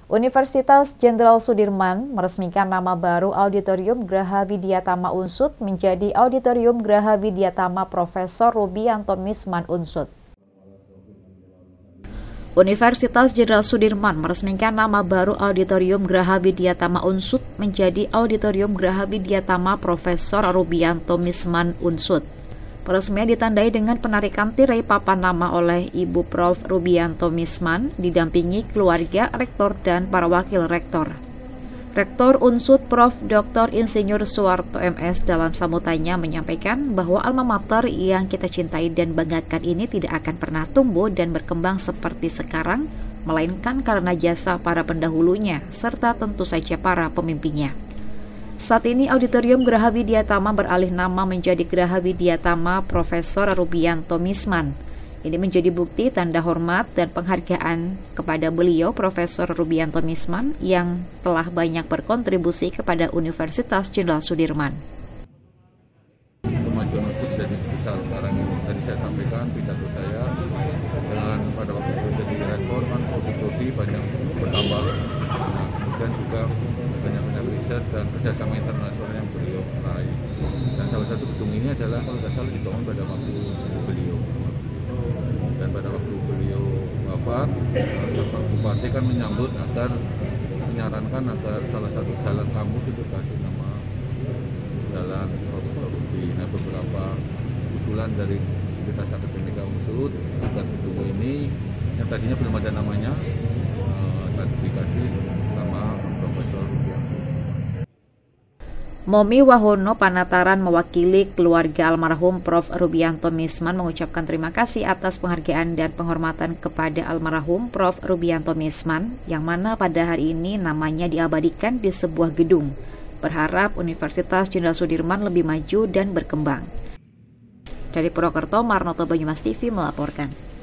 Universitas Jenderal Sudirman meresmikan nama baru Auditorium Graha Widyatama Unsud menjadi Auditorium Graha Widyatama Profesor Rubianto Misman Unsud. Universitas Jenderal Sudirman meresmikan nama baru Auditorium Graha Widyatama Unsud menjadi Auditorium Graha Widyatama Profesor Rubianto Misman Unsud. Peresmian ditandai dengan penarikan tirai papan nama oleh Ibu Prof. Rubianto Misman, didampingi keluarga, rektor, dan para wakil rektor. Rektor Unsud Prof. Dr. Insinyur Suwarto MS dalam sambutannya menyampaikan bahwa alma mater yang kita cintai dan banggakan ini tidak akan pernah tumbuh dan berkembang seperti sekarang, melainkan karena jasa para pendahulunya, serta tentu saja para pemimpinnya. Saat ini Auditorium Graha Widyatama beralih nama menjadi Graha Widyatama Profesor Rubianto Misman. Ini menjadi bukti tanda hormat dan penghargaan kepada beliau Profesor Rubianto Misman yang telah banyak berkontribusi kepada Universitas Jenderal Sudirman. Kemajuan Unsud jadi sebesar sekarang ini. Tadi saya sampaikan pidato saya dengan pada waktu saya jadi rektor kan prodi-prodi banyak bertambah. Kemudian juga banyak riset dan kerjasama internasional yang beliau raih. Dan salah satu gedung ini adalah kalau tidak salah dibangun pada waktu beliau. Dan pada waktu beliau wafat, Bapak Bupati kan menyambut agar menyarankan agar salah satu jalan kampus itu kasih nama Jalan Profesor Rubi. Nah, beberapa usulan dari Universitas Akademika Unsud agar gedung ini yang tadinya belum ada namanya dikasih nama Profesor Rubianto. Momi Wahono Panataran mewakili keluarga almarhum Prof. Rubianto Misman mengucapkan terima kasih atas penghargaan dan penghormatan kepada almarhum Prof. Rubianto Misman yang mana pada hari ini namanya diabadikan di sebuah gedung. Berharap Universitas Jenderal Sudirman lebih maju dan berkembang. Dari Purwokerto, Marnoto Banyumas TV melaporkan.